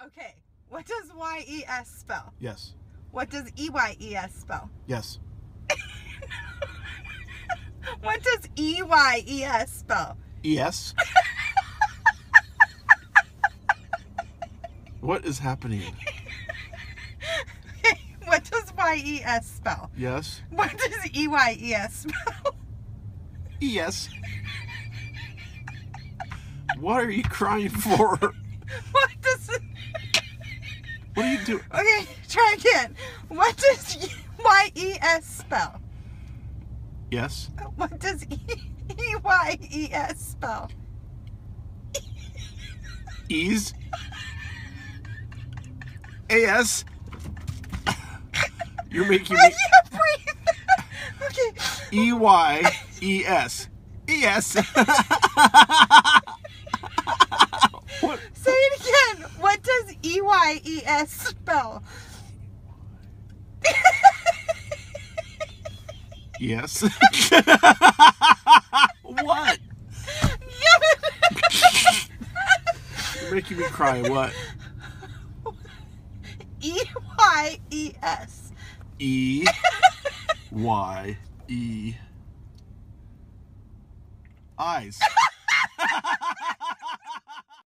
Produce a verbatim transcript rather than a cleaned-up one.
Okay, what does Y E S spell? Yes. What does E Y E S spell? Yes. What does E Y E S spell? Yes. What is happening? What does Y E S spell? Yes. What does E Y E S spell? Yes. What are you crying for? What does it... What are you doing? Okay, try again. What does Y E S spell? Yes. What does E Y E S spell? Ease. A S. You're making me. I can't breathe. Okay. E Y E S. E S. What? Say it again. What does E Y E S spell? Yes. What? You're making me cry. What? E Y E S. E Y E. Eyes.